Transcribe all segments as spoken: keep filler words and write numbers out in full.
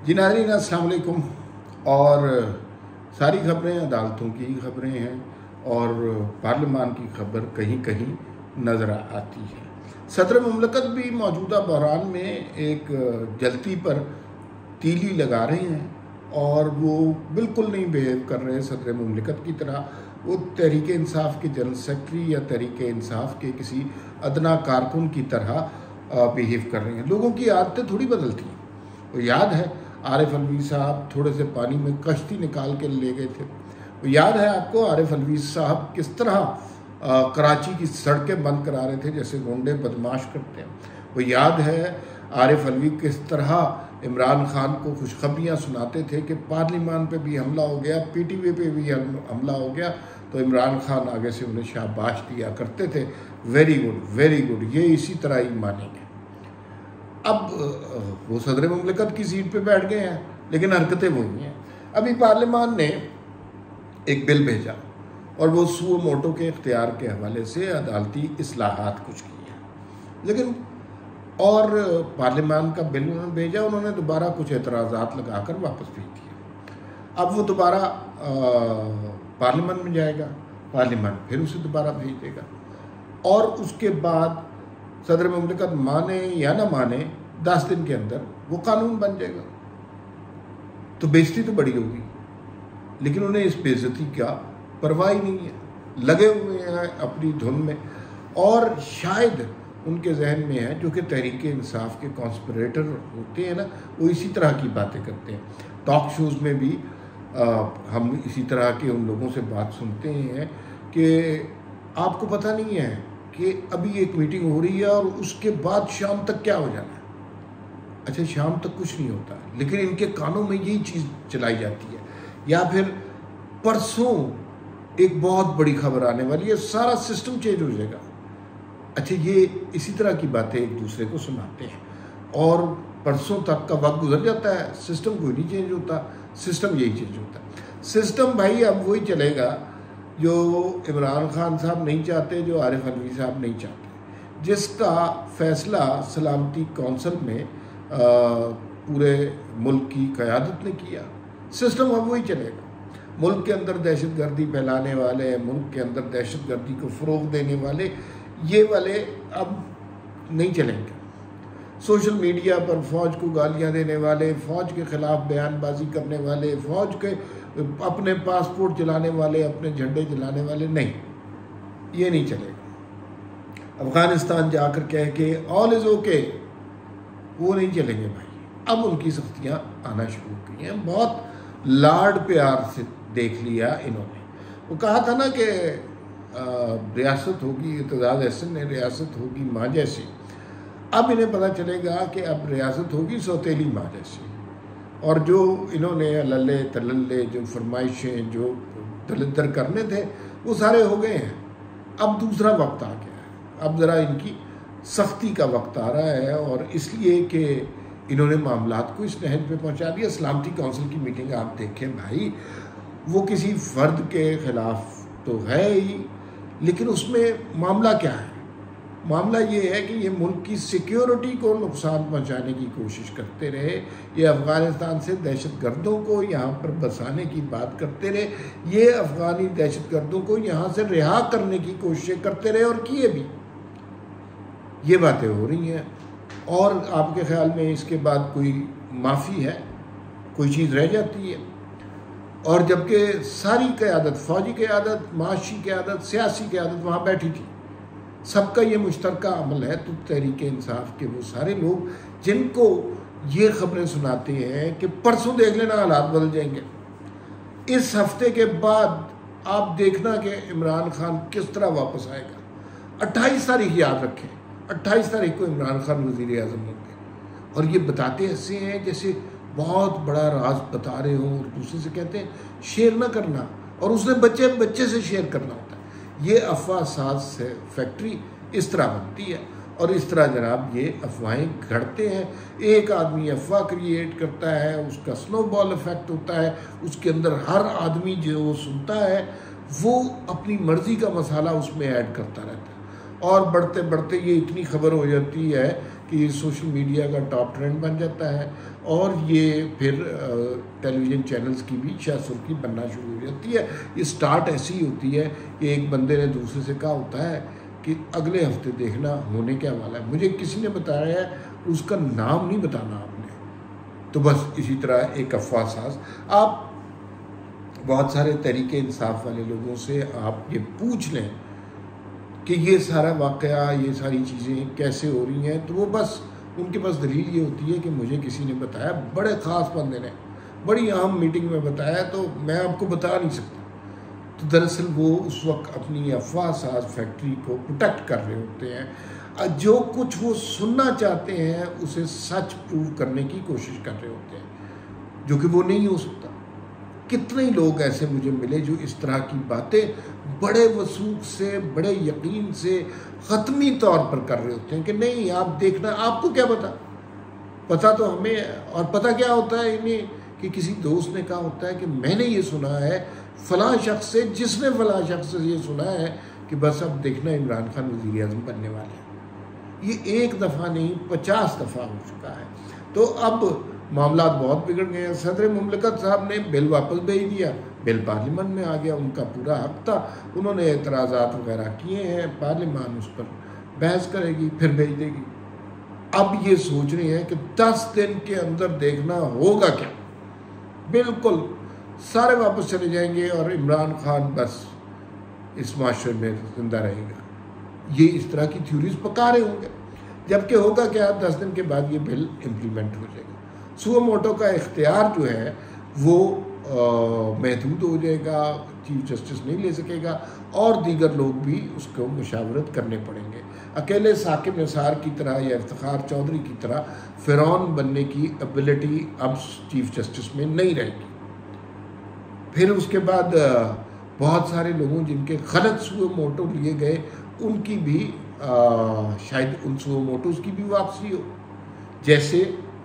जी नाज़रीन अस्सलाम वालेकुम। और सारी खबरें अदालतों की खबरें हैं और पार्लियामान की खबर कहीं कहीं नज़र आती है। सदर मुमलकत भी मौजूदा बहरान में एक जलती पर तीली लगा रहे हैं और वो बिल्कुल नहीं बिहेव कर रहे सदर मुमलकत की तरह। वो तहरीक इंसाफ के जनरल सेक्रेटरी या तहरीक इंसाफ के किसी अदना कारकुन की तरह बिहेव कर रहे हैं। लोगों की आदतें थोड़ी बदलती हैं। वो याद है आरिफ अलवी साहब थोड़े से पानी में कश्ती निकाल के ले गए थे। वो याद है आपको आरिफ अलवी साहब किस तरह आ, कराची की सड़कें बंद करा रहे थे जैसे गुंडे बदमाश करते हैं। वो याद है आरिफ अलवी किस तरह इमरान खान को खुशखबरियाँ सुनाते थे कि पार्लियामान पे भी हमला हो गया, पीटीवी पे भी हमला हो गया, तो इमरान खान आगे से उन्हें शाबाश दिया करते थे, वेरी गुड वेरी गुड, ये इसी तरह ही मानेंगे। अब वो सदर मुमलिकत की सीट पे बैठ गए हैं लेकिन हरकतें वही हैं। अभी पार्लियामान ने एक बिल भेजा और वो सुओ मोटो के इख्तियार के हवाले से अदालती इस्लाहात कुछ की हैं, लेकिन और पार्लियामान का बिल उन्होंने भेजा, उन्होंने दोबारा कुछ एतराज़ात लगाकर वापस भेज दिया। अब वो दोबारा पार्लियामान में जाएगा, पार्लियामान फिर उसे दोबारा भेज देगा और उसके बाद सदर मुमलिकत माने या ना माने दस दिन के अंदर वो कानून बन जाएगा। तो बेइज्जती तो बड़ी होगी, लेकिन उन्हें इस बेइज्जती का परवाह ही नहीं है, लगे हुए हैं अपनी धुन में। और शायद उनके जहन में है जो कि तहरीक इंसाफ के कॉन्स्पिरेटर होते हैं ना, वो इसी तरह की बातें करते हैं। टॉक शोज़ में भी आ, हम इसी तरह के उन लोगों से बात सुनते हैं कि आपको पता नहीं है कि अभी एक मीटिंग हो रही है और उसके बाद शाम तक क्या हो जाना है। अच्छा, शाम तक कुछ नहीं होता, लेकिन इनके कानों में यही चीज़ चलाई जाती है। या फिर परसों एक बहुत बड़ी खबर आने वाली है, सारा सिस्टम चेंज हो जाएगा। अच्छा, ये इसी तरह की बातें एक दूसरे को सुनाते हैं और परसों तक का वक्त गुजर जाता है, सिस्टम कोई नहीं चेंज होता, सिस्टम यही चेंज होता है। सिस्टम भाई अब वही चलेगा जो इमरान खान साहब नहीं चाहते, जो आरिफ अलवी साहब नहीं चाहते, जिसका फैसला सलामती कौंसिल में आ, पूरे मुल्क की क़यादत ने किया। सिस्टम अब वही चलेगा। मुल्क के अंदर दहशत गर्दी फैलाने वाले, मुल्क के अंदर दहशत गर्दी को फ़रोग़ देने वाले, ये वाले अब नहीं चलेंगे। सोशल मीडिया पर फ़ौज को गालियाँ देने वाले, फ़ौज के ख़िलाफ़ बयानबाजी करने वाले, फ़ौज के अपने पासपोर्ट जलाने वाले, अपने झंडे जलाने वाले, नहीं, ये नहीं चलेगा। अफ़गानिस्तान जाकर कह के ऑल इज़ ओके, वो नहीं चलेंगे भाई। अब उनकी सख्तियाँ आना शुरू की हैं। बहुत लाड प्यार से देख लिया इन्होंने। वो कहा था ना कि रियासत होगी, इत्तेज़ाज़ एहसन ने रियासत होगी माँ जैसी। अब इन्हें पता चलेगा कि अब रियासत होगी सौतेली माँ जैसी। और जो इन्होंने लल्ले तलल्ले जो फरमाइशें जो दलिदर करने थे वो सारे हो गए हैं। अब दूसरा वक्त आ गया है, अब ज़रा इनकी सख्ती का वक्त आ रहा है। और इसलिए कि इन्होंने मामलात को इस नहज पे पहुंचा दिया। सलामती कौंसिल की मीटिंग आप देखें भाई, वो किसी फ़र्द के ख़िलाफ़ तो है ही, लेकिन उसमें मामला क्या है? मामला ये है कि ये मुल्क की सिक्योरिटी को नुकसान पहुंचाने की कोशिश करते रहे, ये अफ़गानिस्तान से दहशत गर्दों को यहाँ पर बसाने की बात करते रहे, ये अफ़गानी दहशत गर्दों को यहाँ से रिहा करने की कोशिशें करते रहे और किए भी। ये बातें हो रही हैं। और आपके ख्याल में इसके बाद कोई माफ़ी है, कोई चीज़ रह जाती है? और जबकि सारी क़यादत, फ़ौजी क़यादत, माशी क़यादत, सियासी क़यादत वहाँ बैठी थी, सबका ये मुश्तरका अमल है। तो तहरीक इंसाफ के वो सारे लोग जिनको ये ख़बरें सुनाते हैं कि परसों देख लेना हालात बदल जाएंगे, इस हफ्ते के बाद आप देखना कि इमरान खान किस तरह वापस आएगा। अट्ठाईस तारीख याद रखें, अट्ठाईस तारीख को इमरान खान वज़ीर आज़म होंगे। और ये बताते ऐसे हैं जैसे बहुत बड़ा राज बता रहे हो और दूसरे से कहते हैं शेयर ना करना, और उसने बच्चे बच्चे से शेयर करना होता है। ये अफवाह साज फैक्ट्री इस तरह बनती है और इस तरह जनाब ये अफवाहें घड़ते हैं। एक आदमी अफवाह क्रिएट करता है, उसका स्नोबॉल इफेक्ट होता है, उसके अंदर हर आदमी जो सुनता है वो अपनी मर्ज़ी का मसाला उसमें ऐड करता रहता है और बढ़ते बढ़ते ये इतनी खबर हो जाती है कि सोशल मीडिया का टॉप ट्रेंड बन जाता है और ये फिर टेलीविज़न चैनल्स की भी शाह-सुर्खी बनना शुरू हो जाती है। ये स्टार्ट ऐसी ही होती है कि एक बंदे ने दूसरे से कहा होता है कि अगले हफ्ते देखना होने क्या वाला है, मुझे किसी ने बताया है, उसका नाम नहीं बताना आपने। तो बस इसी तरह एक अफवाह साज। आप बहुत सारे तरीके इंसाफ वाले लोगों से आप ये पूछ लें कि ये सारा वाक़या, ये सारी चीज़ें कैसे हो रही हैं, तो वो बस उनके पास दलील ये होती है कि मुझे किसी ने बताया, बड़े ख़ास बंदे ने बड़ी अहम मीटिंग में बताया, तो मैं आपको बता नहीं सकता। तो दरअसल वो उस वक्त अपनी अफवाह साज फैक्ट्री को प्रोटेक्ट कर रहे होते हैं। जो कुछ वो सुनना चाहते हैं उसे सच प्रूव करने की कोशिश कर रहे होते हैं, जो कि वो नहीं हो सकता। कितने ही लोग ऐसे मुझे मिले जो इस तरह की बातें बड़े वसूख से, बड़े यकीन से, ख़त्मी तौर पर कर रहे होते हैं कि नहीं आप देखना, आपको क्या पता, पता तो हमें। और पता क्या होता है इन्हें कि किसी दोस्त ने कहा होता है कि मैंने ये सुना है फ़लाँ शख्स से, जिसने फ़लाँ शख्स से ये सुना है कि बस अब देखना इमरान खान वज़ीर आज़म बनने वाले हैं। ये एक दफ़ा नहीं पचास दफ़ा हो चुका है। तो अब मामला बहुत बिगड़ गए हैं। सदर मुमलिकत साहब ने बिल वापस भेज दिया, बिल पार्लियामेंट में आ गया, उनका पूरा हक था, उन्होंने एतराज़ात वगैरह किए हैं, पार्लियामान उस पर बहस करेगी, फिर भेज देगी। अब ये सोच रहे हैं कि दस दिन के अंदर देखना होगा क्या, बिल्कुल सारे वापस चले जाएंगे और इमरान खान बस इस माशरे में जिंदा रहेगा। ये इस तरह की थ्योरीज पका रहे होंगे, जबकि होगा क्या, दस दिन के बाद ये बिल इम्प्लीमेंट हो जाएगा। सुओ मोटो का इख्तियार जो है वो महदूद हो जाएगा, चीफ जस्टिस नहीं ले सकेगा और दीगर लोग भी उसको मुशावरत करने पड़ेंगे। अकेले साकिब निसार की तरह या इफ्तिखार चौधरी की तरह फ़िरौन बनने की एबिलिटी अब चीफ जस्टिस में नहीं रहेगी। फिर उसके बाद बहुत सारे लोगों जिनके गलत सुओ मोटो लिए गए उनकी भी आ, शायद उन सुओ मोटोज़ की भी वापसी हो। जैसे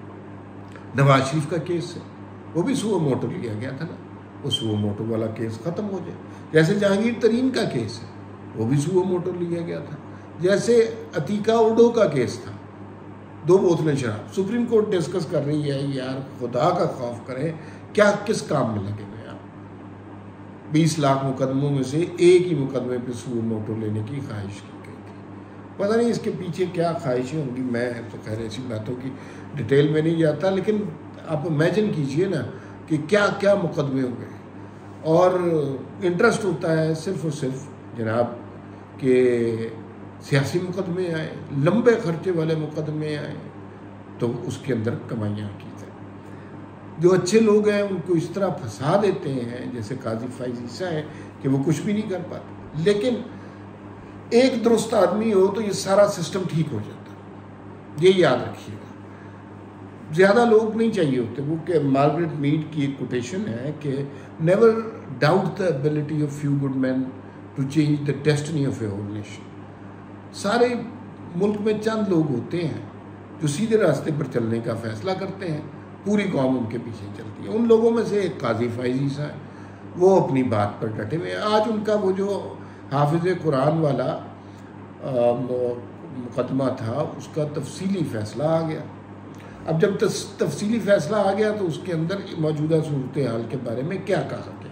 नवाज शरीफ का केस है, वो भी सुओ मोटो लिया गया था ना, वो सुओ मोटो वाला केस ख़त्म हो जाए। जैसे जहांगीर तरीन का केस है, वो भी सुओ मोटो लिया गया था। जैसे अतीका उर्डो का केस था, दो बोतलें शराब, सुप्रीम कोर्ट डिस्कस कर रही है, यार खुदा का खौफ करें, क्या किस काम में लगे हुए आप। बीस लाख मुकदमों में से एक ही मुकदमे पे सुओ मोटो लेने की ख्वाहिश की गई थी। पता नहीं इसके पीछे क्या ख्वाहिशें होंगी, मैं तो खैर ऐसी बातों की डिटेल में नहीं जाता, लेकिन आप इमेजिन कीजिए ना कि क्या क्या मुकदमे हो गए। और इंटरेस्ट होता है सिर्फ और सिर्फ जनाब के सियासी मुकदमे आए, लंबे खर्चे वाले मुकदमे आए, तो उसके अंदर कमाइयाँ की जाए। जो अच्छे लोग हैं उनको इस तरह फंसा देते हैं, जैसे काजी फाइज ईसा है कि वो कुछ भी नहीं कर पाते। लेकिन एक दुरुस्त आदमी हो तो ये सारा सिस्टम ठीक हो जाता है, ये याद रखिएगा। ज़्यादा लोग नहीं चाहिए होते। वो कि मार्गरेट मीड की एक कोटेशन है कि never doubt the ability of few good man to change the destiny of a whole nation. सारे मुल्क में चंद लोग होते हैं जो सीधे रास्ते पर चलने का फैसला करते हैं, पूरी कौम उनके पीछे चलती है। उन लोगों में से एक काजी फाइज ईसा है, वो अपनी बात पर डटे हुए हैं। आज उनका वो जो हाफिज़ कुरान वाला मुकदमा था, उसका तफसीली फ़ैसला आ गया। अब जब तफसीली फ़ैसला आ गया तो उसके अंदर मौजूदा सूरत हाल के बारे में क्या कहा सके।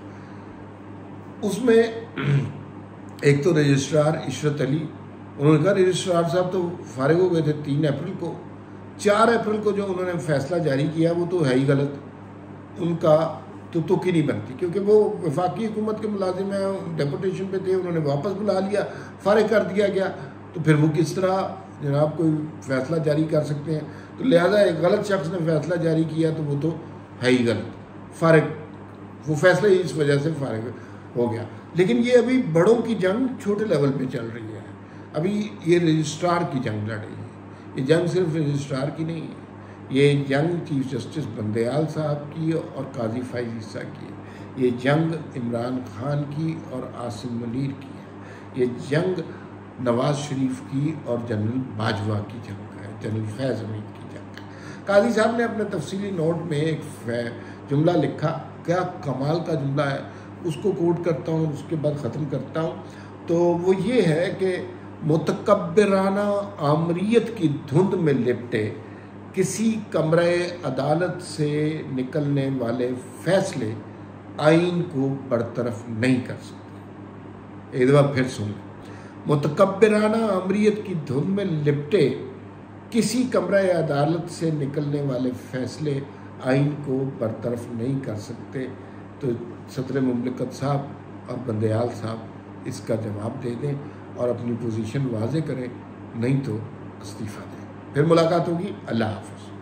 उसमें एक तो रजिस्ट्रार इशरत अली, उन्होंने कहा रजिस्ट्रार साहब तो फारिग हो गए थे तीन अप्रैल को, चार अप्रैल को जो उन्होंने फ़ैसला जारी किया वो तो है ही गलत, उनका तो तुक ही नहीं बनती, क्योंकि वो वफाकी हुकूमत के मुलाजिम हैं, डेपुटेशन पे थे, उन्होंने वापस बुला लिया, फारिग कर दिया गया, तो फिर वो किस तरह जनाब कोई फ़ैसला जारी कर सकते हैं। तो लिहाजा एक गलत शख्स ने फ़ैसला जारी किया तो वो तो है ही गलत, फारिग, वो फ़ैसला ही इस वजह से फारिग हो गया। लेकिन ये अभी बड़ों की जंग छोटे लेवल पे चल रही है, अभी ये रजिस्ट्रार की जंग लड़ रही है। ये जंग सिर्फ रजिस्ट्रार की नहीं है, ये जंग चीफ जस्टिस बंदयाल साहब की और काजी फाइज ईसा की है। ये जंग इमरान खान की और आसिम मुनीर की है। ये जंग नवाज शरीफ की और जनरल बाजवा की जंग है, जनरल फैज़ हमीद की जंग है। काजी साहब ने अपने तफसीली नोट में एक जुमला लिखा, क्या कमाल का जुमला है, उसको कोट करता हूँ, उसके बाद ख़त्म करता हूँ। तो वो ये है कि मुतकब्बिराना आमरीत की धुंध में लिपटे किसी कमरे अदालत से निकलने वाले फैसले आइन को बरतरफ नहीं कर सकते। एक दफ़ा फिर सुन, मुतकब्बिराना आमरीत की धुंध में लिपटे किसी कमरे अदालत से निकलने वाले फैसले आइन को बरतरफ नहीं कर सकते। तो सदर मुमलिकत साहब और बंदयाल साहब इसका जवाब दे दें और अपनी पोजीशन वाजे करें, नहीं तो इस्तीफ़ा दें। फिर मुलाकात होगी। अल्लाह हाफ़िज़।